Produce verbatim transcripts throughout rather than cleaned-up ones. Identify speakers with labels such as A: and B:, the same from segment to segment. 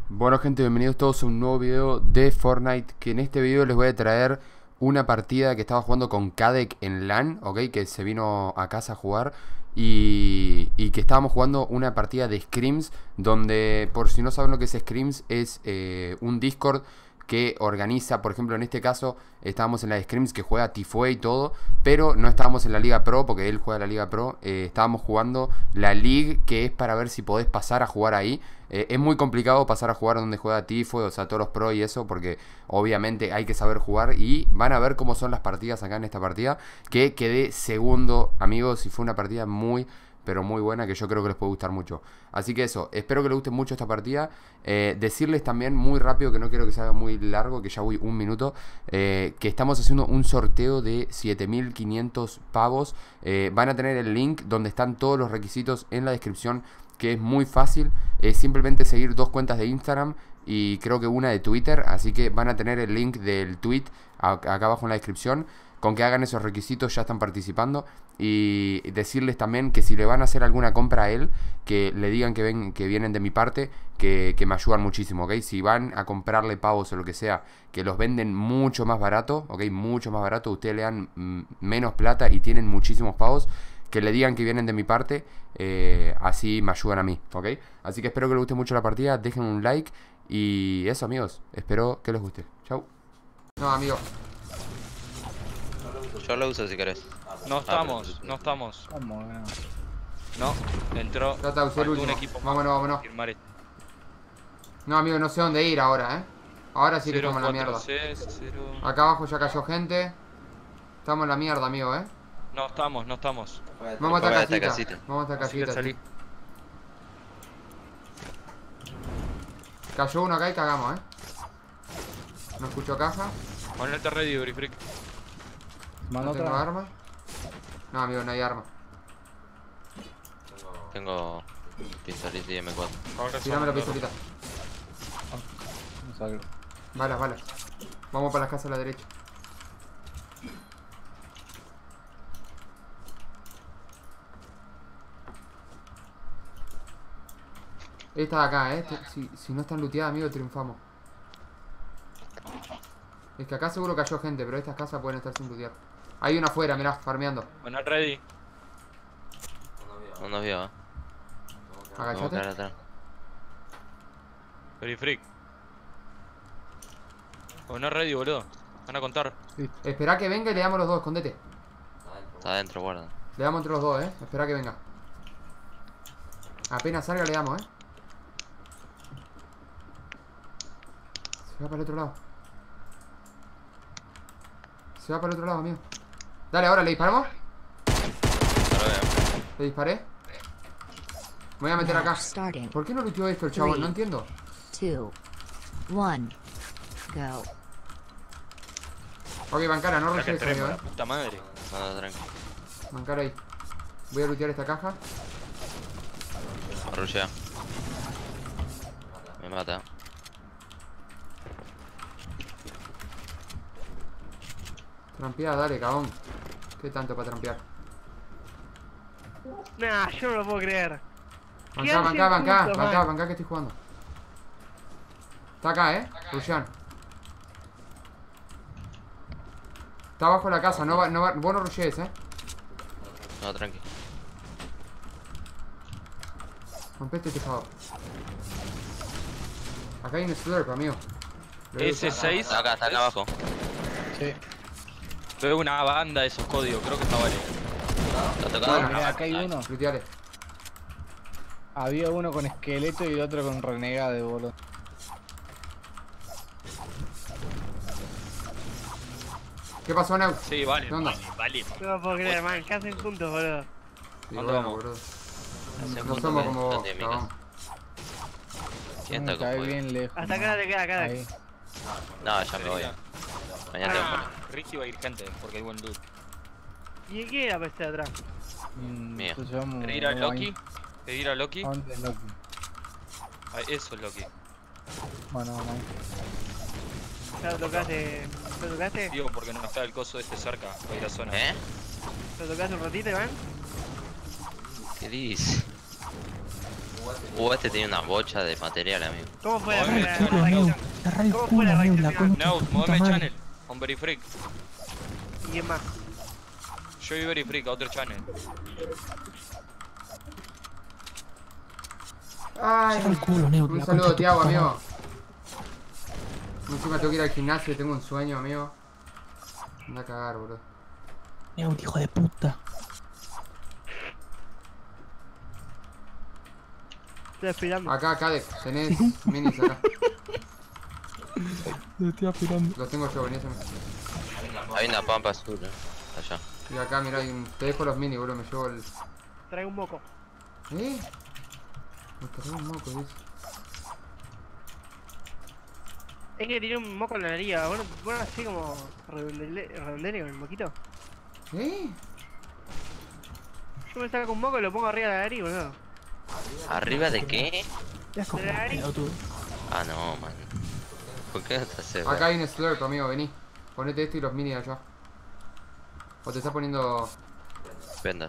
A: Bueno gente, bienvenidos todos a un nuevo video de Fortnite. Que en este video les voy a traer una partida que estaba jugando con Kadek en LAN, ok, que se vino a casa a jugar. Y, y que estábamos jugando una partida de Scrims, donde, por si no saben lo que es Scrims, es eh, un Discord que organiza, por ejemplo en este caso estábamos en la de Scrims que juega Tifue y todo, pero no estábamos en la Liga Pro porque él juega la Liga Pro. eh, Estábamos jugando la League, que es para ver si podés pasar a jugar ahí. eh, Es muy complicado pasar a jugar donde juega Tifue, o sea, todos los pro y eso, porque obviamente hay que saber jugar. Y van a ver cómo son las partidas acá en esta partida, que quedé segundo, amigos, y fue una partida muy... pero muy buena, que yo creo que les puede gustar mucho. Así que eso, espero que les guste mucho esta partida. eh, Decirles también muy rápido, que no quiero que se haga muy largo, que ya voy un minuto, eh, que estamos haciendo un sorteo de siete mil quinientos pavos. eh, Van a tener el link donde están todos los requisitos en la descripción, que es muy fácil. Es simplemente seguir dos cuentas de Instagram y creo que una de Twitter. Así que van a tener el link del tweet acá abajo en la descripción. Con que hagan esos requisitos ya están participando. Y decirles también que si le van a hacer alguna compra a él, que le digan que, ven, que vienen de mi parte, que, que me ayudan muchísimo, ¿ok? Si van a comprarle pavos o lo que sea, que los venden mucho más barato, ¿ok? Mucho más barato, ustedes le dan mm, menos plata y tienen muchísimos pavos, que le digan que vienen de mi parte, eh, así me ayudan a mí, ¿ok? Así que espero que les guste mucho la partida, dejen un like. Y eso, amigos, espero que les guste. Chau. No, amigo.
B: Yo lo uso si querés.
C: No estamos, no estamos.
D: ¿Cómo? No.
C: No, entró.
A: Trata de usar el
C: faltó un
A: último.
C: equipo más
A: Vámonos, vámonos.
C: firmar esto.
A: No, amigo, no sé dónde ir ahora, ¿eh? Ahora sí que
C: cero
A: estamos en la
C: cuatro
A: mierda.
C: seis, cero...
A: Acá abajo ya cayó gente. Estamos en la mierda, amigo, ¿eh?
C: No estamos, no estamos.
A: Vamos a
B: Fuera
A: esta
B: de esta
A: casita.
B: casita.
A: Vamos a esta
C: Así que
A: casita.
C: salí.
A: sí. Cayó uno acá y cagamos, ¿eh? No escucho caja.
C: Ponete ready, Brifrick.
D: Mano
A: No tengo
D: otra.
A: arma. No, amigo, no hay arma.
B: Tengo pistolita y eme cuatro.
C: Ahora
A: Tirame la
C: somos
A: pistolita.
D: No salgo.
A: Balas, balas. Vamos para las casas a la derecha. Esta de acá, eh. Si, si no están looteadas, amigo, triunfamos. Es que acá seguro cayó gente, pero estas casas pueden estar sin lootear. Hay una afuera, mirá, farmeando.
C: dos. Bueno, ready.
B: No nos vio, eh. Vamos a quedar
A: Agachate.
B: atrás.
C: Brifrick. Bueno, ready, boludo. Van a contar.
A: Espera que venga y le damos los dos, escondete.
B: Está adentro, guarda.
A: Le damos entre los dos, eh. Espera que venga. Apenas salga le damos, eh. Se va para el otro lado. Se va para el otro lado, amigo. Dale, ahora, ¿le disparamos?
B: No lo veo.
A: Le disparé. Me voy a meter acá.
E: Starting.
A: ¿Por qué no looteó esto el chavo?
E: Three.
A: No entiendo.
E: Two, one, go.
A: Ok, bancara, no
C: Ya que
A: rushes eso, amigo,
C: entremos, la
A: eh.
C: puta madre.
B: No, no, tranqui.
A: Bancara ahí. Voy a lootear esta caja.
B: Rushea. Me mata.
A: Trampear, dale, cagón. ¿Qué tanto para trampear?
F: Nah, yo no lo puedo creer.
A: Bancá,
F: Quedan
A: bancá,
F: cien
A: bancá,
F: puntos,
A: bancá,
F: man.
A: bancá que estoy jugando. Está acá, eh. Rushan. Está abajo de la casa, no va, no va, vos no rushes, eh.
B: No, tranqui.
A: Rompe este tejado. Acá hay un slurp, amigo. Lo voy a
C: ese
A: usar.
C: seis.
B: Está acá, está acá abajo.
D: Sí.
C: Veo una banda de esos códigos, creo que está vale.
B: ¿Está tocado?
A: Bueno,
D: Mirá, acá hay uno.
A: Looteale.
D: Había uno con esqueleto y el otro con renegade, boludo.
A: ¿Qué pasó, Neu?
C: Sí, vale,
A: ¿Qué onda?
C: vale, vale.
F: No lo puedo creer, man. Casi en puntos, boludo.
A: Sí,
C: ¿Dónde
A: bueno,
C: vamos?
A: boludo.
B: Hace
A: No
B: punto
A: somos
B: que-
A: como vos,
B: ¿Dónde, mi
A: cagón.
B: casa? ¿Quién
D: Me
B: está con
D: cae
B: fuego?
D: bien lejos.
F: Hasta acá te queda, cara.
D: Ahí.
B: No, ya me voy. Mañana tengo
C: Ah, Ricky va a ir gente, porque hay buen loot.
F: ¿Y qué era para este de atrás?
D: Mm,
B: Mío.
D: entonces vamos-
C: Pedir a
D: vamos
C: Loki.
D: ahí.
C: Pedir a Loki.
D: ¿A dónde es Loki?
C: Ah, eso es Loki.
D: Bueno, vamos ahí.
F: ¿Ya lo tocaste? ¿Lo tocaste?
C: Digo, porque no está el coso este cerca, para ir a zona.
B: ¿Eh?
F: ¿Lo tocaste un ratito, Iván?
B: ¿Qué dices? Uh, este tiene una bocha de material, amigo.
F: ¿Cómo fue la
C: Moveme
F: primera
C: el
F: raid?
C: channel,
G: La radio
F: ¿Cómo fue la
G: pura,
F: raid
G: Neu, la
F: final?
G: concha
C: No,
G: de tu
C: moveme
G: puta
C: el
G: madre.
C: channel. On Very Freak.
F: ¿Y quién más?
C: Yo y Very Freak, otro channel.
A: Ay,
G: Cierra el culo, Neu,
A: un
G: la
A: saludo,
G: concha de tu
A: Tiago,
G: puta
A: amigo.
G: madre.
A: Encima tengo que ir al gimnasio, tengo un sueño, amigo. Anda a cagar, boludo.
G: Neu, hijo de puta.
F: Estoy esperando.
A: Acá, acá, de- tenés minis acá.
G: Lo estoy aspirando.
A: Los tengo yo, venís a mí.
B: Hay una pampa azul, eh. Allá.
A: Y acá, mirá, hay un... te dejo los minis, boludo, me llevo el...
F: Traigo un moco.
A: ¿Eh? Me traigo un moco, dice.
F: Es que tiene un moco en la nariz. Bueno, bueno así como redondele- redondele con el moquito.
A: ¿Eh?
F: Yo me saco un moco y lo pongo arriba de la nariz, boludo.
B: ¿Arriba de qué?
G: Te has cogido
F: Dale.
G: pedo, tú.
B: Ah, no, man. ¿Por qué no te haces?
A: Acá hay un slurp, amigo, vení. Ponete esto y los minis allá. O te estás poniendo...
B: Vendas.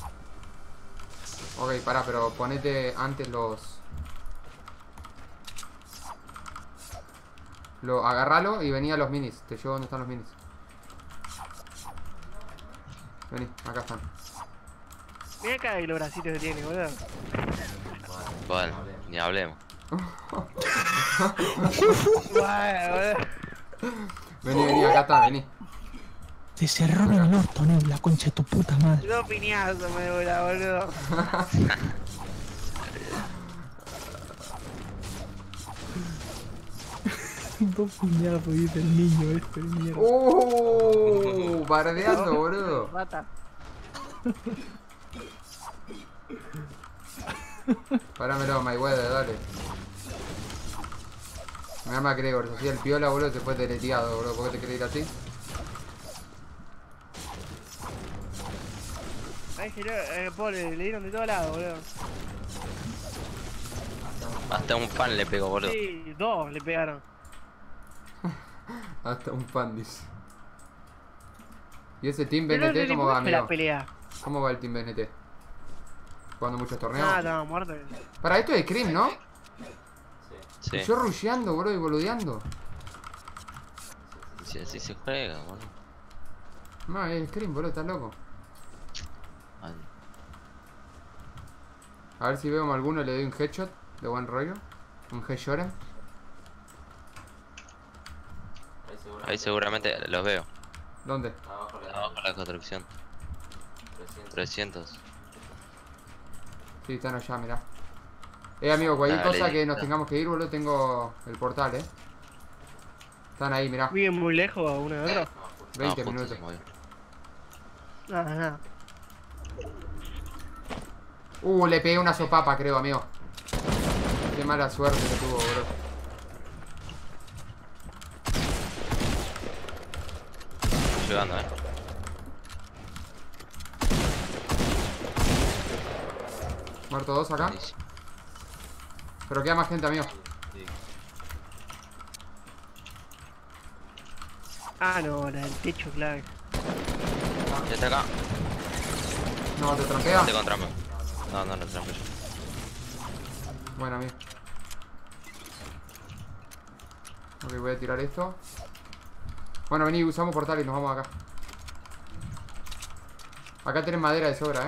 A: Ok, pará, pero ponete antes los... Lo, agarralo y vení a los minis. Te llevo donde están los minis. Vení, acá están.
F: Mira acá los bracitos que tiene, boludo.
B: Bueno, ni hablemos.
F: Bueno, boludo.
A: Vení, vení, acá está, vení.
G: Te cerraron el orto, Neu, la concha de tu puta madre.
F: Dos piñazos me dura, boludo.
G: Dos puñados, dice el niño este, mierda.
A: Uh, bardeando, boludo.
F: Mata.
A: Parámelo, Mayweather, dale. Me llama McGregor, se hacía el piola, boludo, se fue deleteado, boludo. ¿Por qué te querés ir así?
F: Ay, que eh, pobre, le dieron de todos lados, boludo.
B: Hasta un fan le pegó, boludo.
F: Sí, dos le pegaron.
A: Hasta un fan, dice. ¿Y ese Team
F: Pero
A: B N T
F: no
A: cómo va,
F: fue la
A: amigo?
F: pelea.
A: ¿Cómo va el Team B N T? ¿Jugando muchos torneos?
F: Ah, estaba muerto.
A: Para esto es Cream, ¿no?
B: Sí.
A: Yo rusheando, boludo, y boludeando.
B: Sí, así se juega, boludo.
A: No, es Cream, boludo, estás loco.
B: Ay,
A: A ver si veo a alguno y le doy un headshot de buen rollo. Un headshot.
B: Ahí seguramente los veo.
A: ¿Dónde?
B: Abajo de la construcción. trescientos.
A: Sí, están allá, mirá. Eh, amigo, cualquier
B: Dale,
A: cosa que nos
B: listo.
A: tengamos que ir, boludo, tengo el portal, eh. Están ahí, mirá.
F: ¿Viven muy lejos uno de otro?
A: veinte
B: No, justo
A: minutos.
B: se movió.
F: Nada, nada.
A: Uh, le pegué una sopapa, creo, amigo. Qué mala suerte que tuvo, bro.
B: Estoy llegando, eh.
A: Muerto dos acá.
B: Buenísimo.
A: Pero queda más gente, amigo.
F: Ah, no, la del techo, clave.
B: Ya está acá.
A: No, te trampea.
B: Te contra mí. No, no, no trampo yo.
A: Bueno, amigo. Ok, voy a tirar esto. Bueno, vení, usamos portal y nos vamos acá. Acá tenés madera de sobra, eh.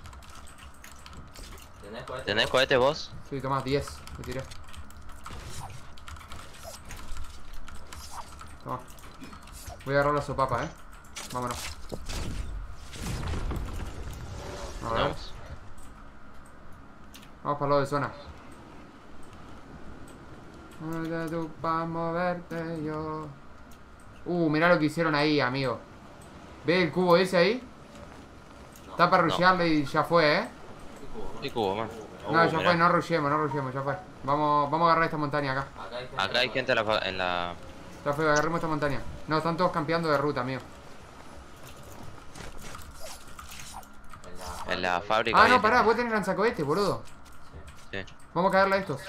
B: ¿Tenés cohete vos?
A: Sí, tomás diez. Te tiré. Toma. Voy a agarrar la sopapa, eh. Vámonos. A ver.
B: Vamos.
A: Vamos para el lado de zona. Ahora tú pa' moverte yo. Uh, mirá lo que hicieron ahí, amigo. ¿Ve el cubo ese ahí? Está para
B: no.
A: rushearle y ya fue, eh.
B: Y cubo, man.
A: No,
B: Uh,
A: ya
B: mirá.
A: fue, no rushemos, no rushemos, ya fue. Vamos, vamos a agarrar esta montaña acá.
B: Acá hay gente en la... fa- En la...
A: Ya fue, agarremos esta montaña. No, están todos campeando de ruta, amigo.
B: En la fábrica.
A: Ah,
B: hay
A: no,
B: gente.
A: pará, vos tenés lanzacohete, boludo.
B: Sí.
A: Vamos a caerle a estos.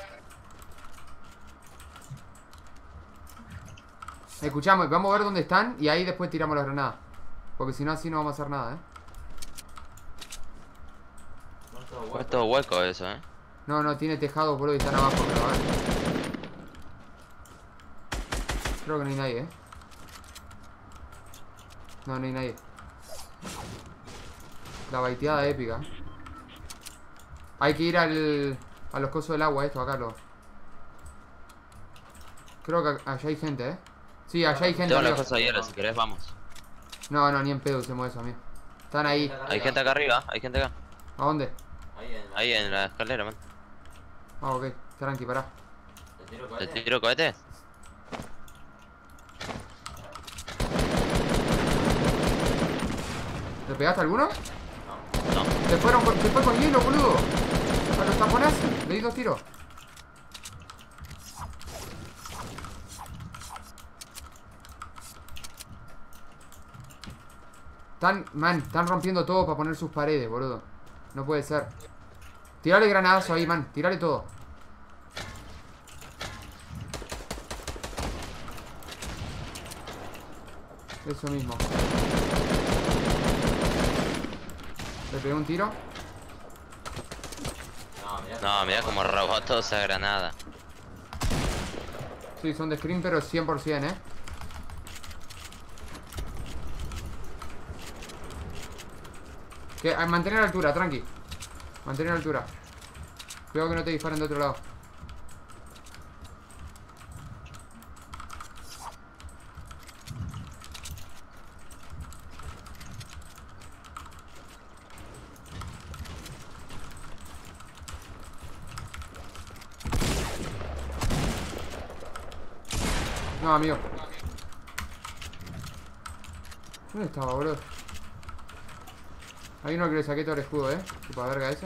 A: Escuchamos, vamos a ver dónde están y ahí después tiramos la granada. Porque si no, así no vamos a hacer nada, eh.
B: Es todo hueco eso, eh.
A: No, no, tiene tejados, boludo, y están abajo, creo, ¿eh? Creo que no hay nadie, ¿eh? No, no hay nadie. La baiteada épica. Hay que ir al... a los cosos del agua, esto, acá lo... Creo que allá hay gente, ¿eh? Sí, allá hay gente.
B: Tengo las
A: amigo.
B: cosas de hielo, si querés vamos.
A: No, no, ni en pedo usemos eso, amigo. Están ahí.
B: Hay gente acá arriba, hay gente acá.
A: ¿A dónde?
B: Ahí en la escalera, man.
A: Ah, ok. Tranqui, pará.
B: ¿Te tiro cohetes?
A: ¿Le pegaste a alguno?
B: No.
A: Se fueron con, se fue con hielo, boludo. A los japoneses. Le di dos tiros. Están, man, están rompiendo todo para poner sus paredes, boludo. No puede ser. Tirale granadazo ahí, man. Tirale todo. Eso mismo. Le pegué un tiro.
B: No, mira como robó toda esa granada.
A: Sí, son de screen, pero cien por cien, eh. Que, a mantener la altura, tranqui. Mantener la altura. Cuidado que no te disparen de otro lado. No, amigo. ¿Dónde estaba, boludo? Hay uno que le saqué todo el escudo, eh. Chupa verga eso.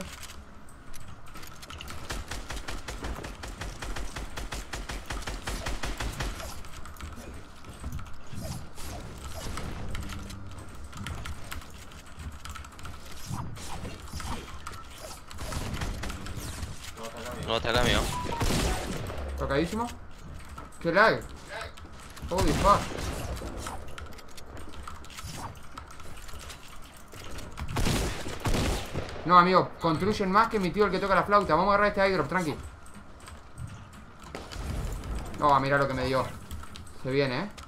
B: No, está acá, amigo.
A: Tocadísimo. ¡Qué lag! Holy fuck. No, amigo, construyen más que mi tío el que toca la flauta. Vamos a agarrar este airdrop, tranqui. No, mira lo que me dio. Se viene, eh.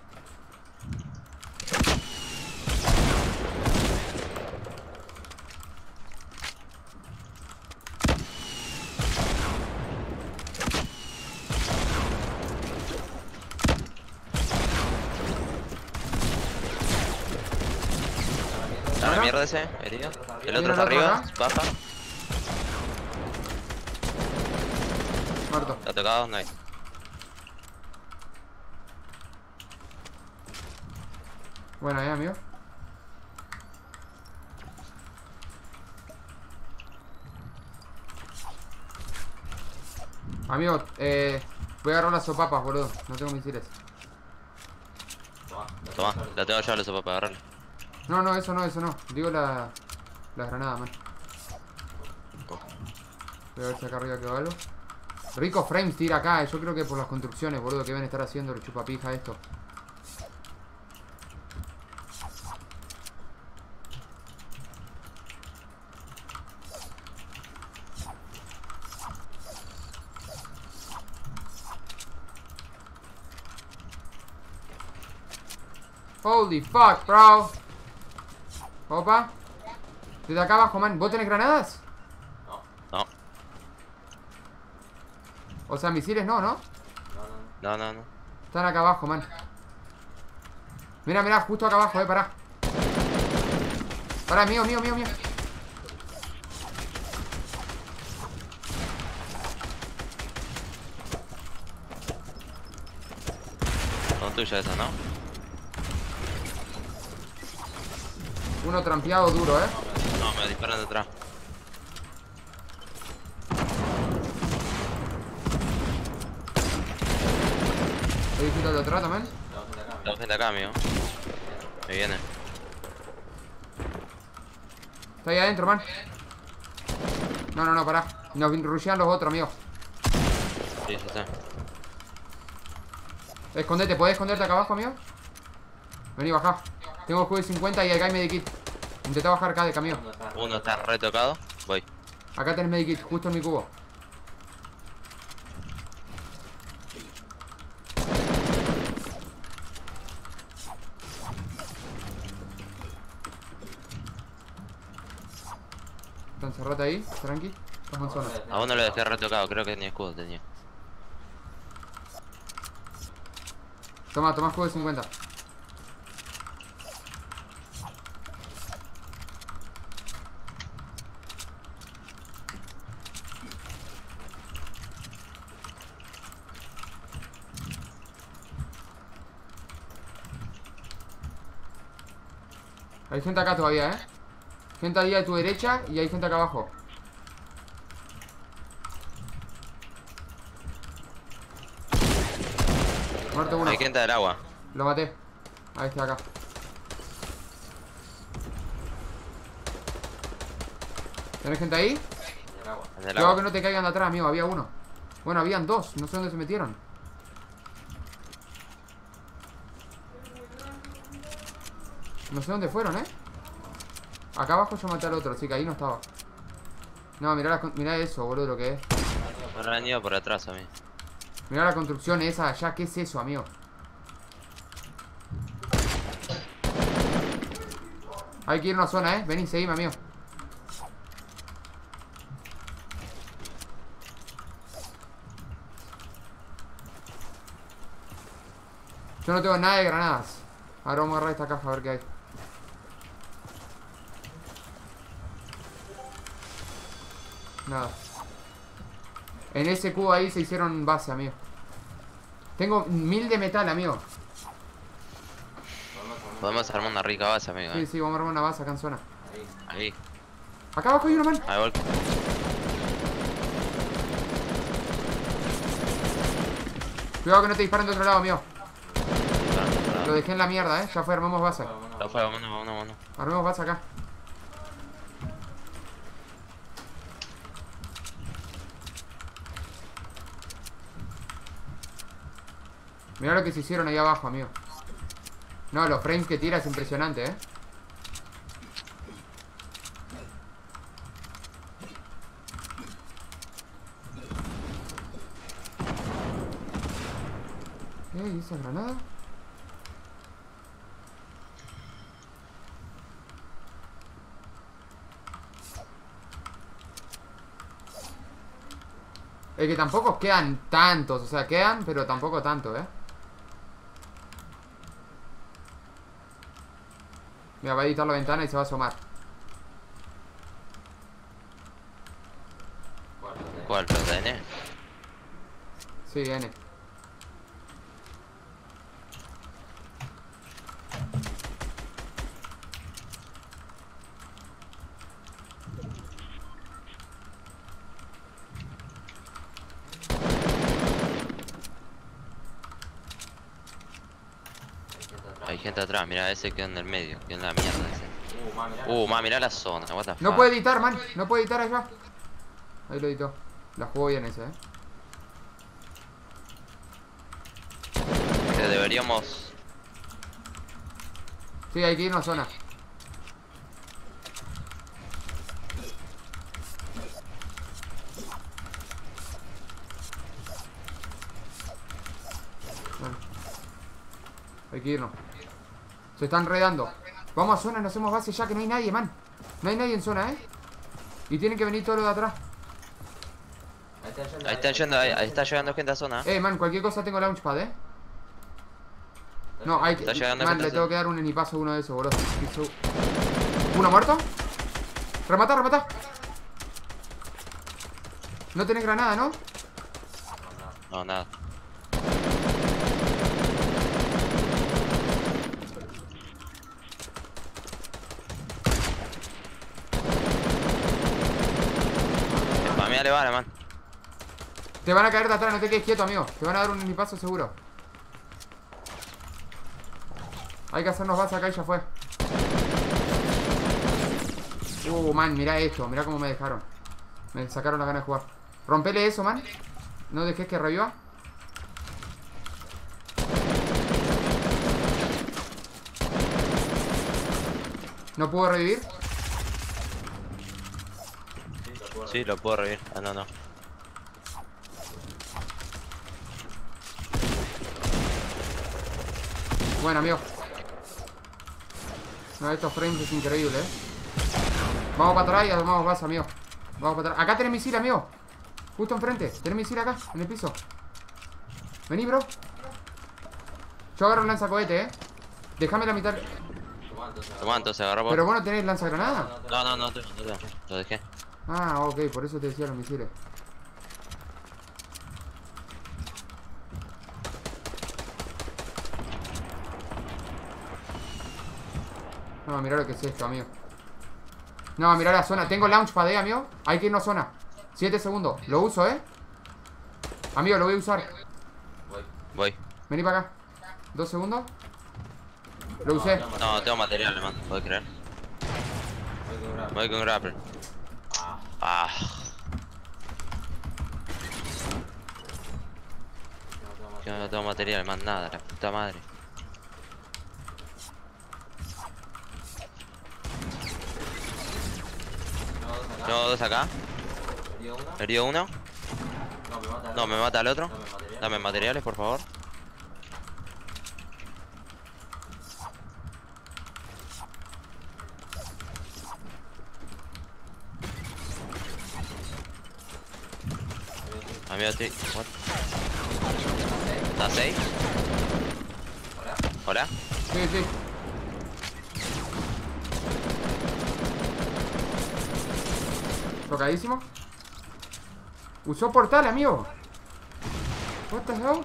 B: Está la mierda ese, herido. El otro
A: el
B: está
A: otro
B: arriba,
A: acá.
B: baja.
A: Muerto.
B: Está tocado, nice.
A: Bueno, eh, amigo. Amigo, eh... voy a agarrar las sopapas, boludo. No tengo misiles.
B: Toma, la tengo yo a la sopa para agarrarla.
A: No, no, eso no, eso no. Digo la... la granada, man. Voy a ver si acá arriba quedó algo. Rico frames tira acá. Yo creo que por las construcciones, boludo, que deben estar haciendo el chupapija esto. Holy fuck, bro. Opa. Desde acá abajo, man. ¿Vos tenés granadas?
B: No,
A: O sea, misiles no, ¿no?
B: no, no, no.
A: Están acá abajo, man. Mira, mira, justo acá abajo, eh, pará. Pará, mío, mío, mío, mío.
B: Son tuyas esas, ¿no?
A: Uno trampeado duro, eh.
B: No, me disparan detrás.
A: He visto el otro trato, man.
B: Tengo gente acá, amigo. Me viene.
A: Está ahí adentro, man. No, no, no, pará. Nos rushean los otros, amigo.
B: Sí, sí, sí.
A: Escondete, ¿puedes esconderte acá abajo, amigo? Vení, bajá. Tengo escudo de cincuenta y acá hay medikit. Intenta bajar acá de camión.
B: Uno está retocado. Voy.
A: Acá tenés medikit, justo en mi cubo. encerrate ahí, tranqui. Estamos en zona.
B: A uno lo dejé retocado, creo que ni escudo tenía.
A: Toma, toma escudo de cincuenta. Hay gente acá todavía, eh. Gente ahí a tu derecha y hay gente acá abajo. Muerto uno.
B: Hay gente del agua.
A: Lo maté. A este de acá. ¿Tenés gente ahí?
B: El del
A: Cuidado
B: agua.
A: que no te caigan de atrás, amigo. Había uno. Bueno, habían dos. No sé dónde se metieron. No sé dónde fueron, eh. Acá abajo yo maté al otro, así que ahí no estaba. No, mirá, la, mirá eso, boludo, lo que es.
B: Me han ido por atrás a mí.
A: Mirá la construcción esa de allá. ¿Qué es eso, amigo? Hay que ir a una zona, eh. Vení, seguime, amigo. Yo no tengo nada de granadas. Ahora vamos a agarrar esta caja a ver qué hay. Nada. En ese cubo ahí se hicieron base, amigo. Tengo mil de metal, amigo.
B: Podemos armar una rica base, amigo.
A: Sí,
B: Eh.
A: sí, vamos a armar una base acá en zona.
B: Ahí.
A: Acá abajo hay uno, man.
B: Ahí vol-
A: Cuidado que no te disparen de otro lado, amigo. Lo dejé en la mierda, eh. Ya fue, armemos base.
B: Ya fue, vámonos, vámonos, vámonos.
A: Armemos base acá. Mirá lo que se hicieron ahí abajo, amigo. No, los frames que tira es impresionante, eh. Eh, ¿y esa granada? Es que tampoco quedan tantos, o sea, quedan, pero tampoco tanto, eh. Mira, va a editar la ventana y se va a asomar.
B: ¿Cuál? ¿Los de N?
A: Sí, N.
B: Hay gente atrás, mira, ese queda en el medio, queda en la mierda ese. Uh, ma, mirá la zona, what the fuck.
A: No puede editar, man. No puede editar allá. Ahí lo editó. La jugó bien ese, eh.
B: Que deberíamos...
A: Sí, hay que ir a una zona. Bueno. Hay que irnos. Se están redando. Vamos a zona, nos hacemos base ya, que no hay nadie, man. No hay nadie en zona, eh. Y tienen que venir todos los de atrás.
B: Ahí están yendo, ahí, ahí está llegando gente a zona.
A: Eh, man, cualquier cosa tengo launchpad, eh. No, hay que...
B: Está llegando
A: Man,
B: gente
A: le
B: a
A: tengo
B: zona.
A: que dar un enipazo a uno de esos, boludo. Hizo- ¿Uno muerto? Remata, remata. No tenés granada, ¿no?
B: No, nada. Spameale, vale, man.
A: Te van a caer de atrás, no te quedes quieto, amigo. Te van a dar un enipazo seguro. Hay que hacernos base acá y ya fue. Uh, man, mira esto. Mira cómo me dejaron. Me sacaron la gana de jugar. Rompele eso, man. No dejes que reviva. ¿No puedo revivir?
B: Sí, lo puedo revivir. Ah, no, no.
A: Bueno, amigo. No, estos frames es increíble, eh. Vamos para atrás y armamos base, amigo. Vamos para atrás. Acá tenés misil, amigo. Justo enfrente. Tenés misil acá, en el piso. Vení, bro. Yo agarro un lanzacohete, eh. Déjame la mitad.
B: Toma, entonces agarra por.
A: Pero vos no tenés lanzagranada.
B: No, no, no, no, no, no, lo dejé.
A: Ah, ok, por eso te decía los misiles. No, mirá lo que es esto, amigo. No, mirá la zona. Tengo launchpad, eh, amigo. Hay que irnos zona. siete segundos. Lo uso, eh. Amigo, lo voy a usar.
B: Voy.
A: Vení para acá. Dos segundos. Lo usé.
B: No, tengo material, le mando, ¿puedes creer? Voy con grappler. Ah. Yo no tengo material, más nada, la puta madre. Tengo dos acá. Herido uno. No, me mata el otro. Dame materiales, por favor. Amigo, estoy... What? ¿Estás safe? ¿Hola?
A: Sí, sí. Tocadísimo. Usó portal, amigo. What the hell?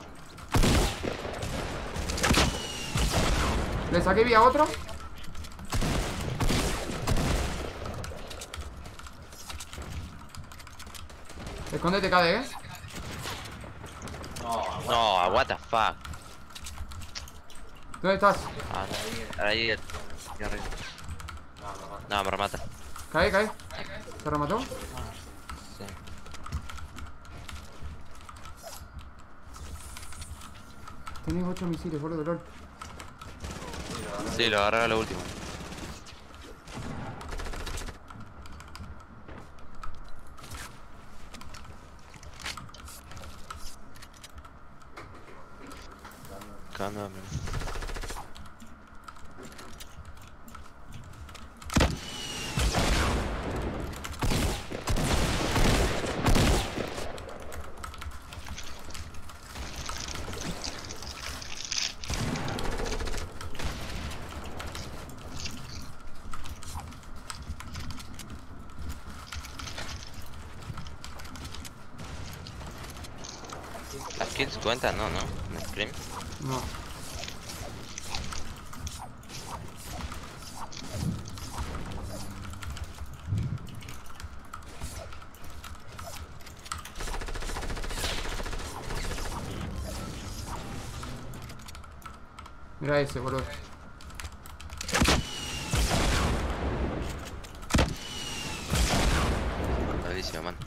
A: Le saqué vía otro. Escóndete, K D, eh.
B: No, what the fuck.
A: ¿Dónde estás?
B: Ah, no, ahí, ahí arriba. No, me remata.
A: Cae, cae. ¿Se remató?
B: Sí.
A: Tenés ocho misiles, boludo, lol.
B: Sí, lo agarré a lo último. Cándame. ¿Las kills cuentan? No, no. ¿En stream?
A: No. Mira ese, boludo.
B: Buenísimo, man.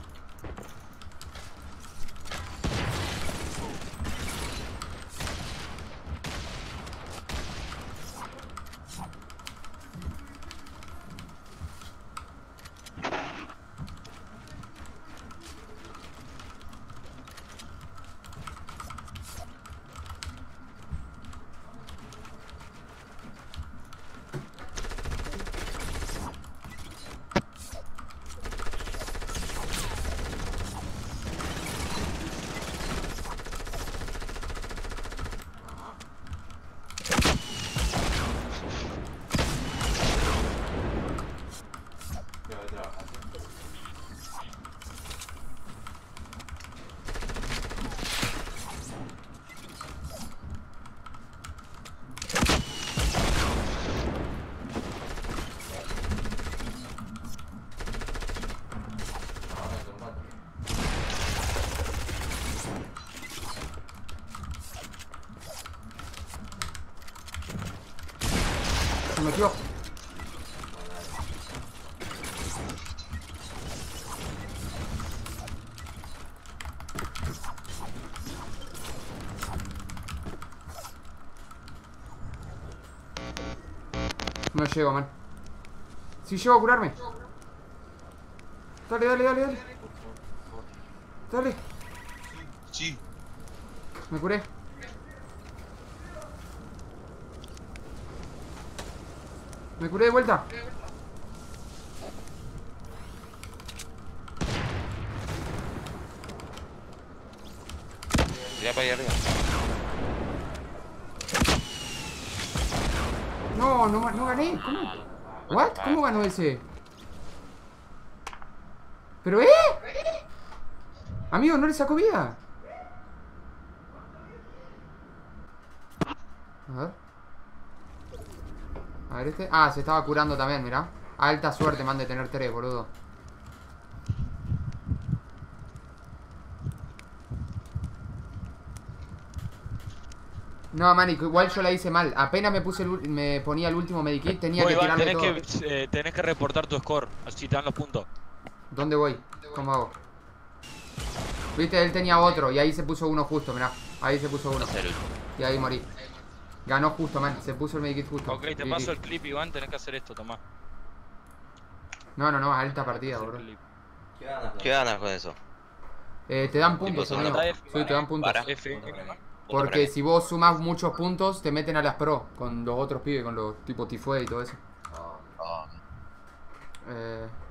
A: Se metió. No llego, man. Si llego a curarme. Dale, dale, dale, dale. Dale.
H: Sí.
A: Me curé. Me curé de vuelta.
B: Tira para ahí arriba.
A: No, no, no gané. ¿Cómo? ¿What? ¿Cómo ganó ese? ¿Pero eh? Amigo, ¿no le sacó vida? A ver. A ver este. Ah, se estaba curando también, mirá. Alta suerte man de tener tres, boludo. No, man, igual yo la hice mal. Apenas me puse el, me ponía el último medikit, tenía
C: Vos,
A: que
C: Iván,
A: tirarle
C: tenés
A: todo.
C: que, eh, tenés que reportar tu score, así te dan los puntos.
A: ¿Dónde voy? ¿Cómo hago? Viste, él tenía otro y ahí se puso uno justo, mirá. Ahí se puso uno. Y ahí morí. Ganó justo, man. Se puso el medikit justo.
C: Ok, te
A: Sí,
C: paso
A: sí.
C: el clip, Iván, tenés que hacer esto, tomá.
A: No, no, no, alta partida, bro.
B: ¿Qué ganas con eso?
A: Eh, te dan puntos,
B: Tipo,
A: amigo.
C: sonata
A: Sí, te dan puntos.
B: Para.
C: F.
A: Porque si vos sumas muchos puntos, te meten a las pro. Con los otros pibes, con los tipo Tifue y todo eso.
B: Oh.
A: Eh...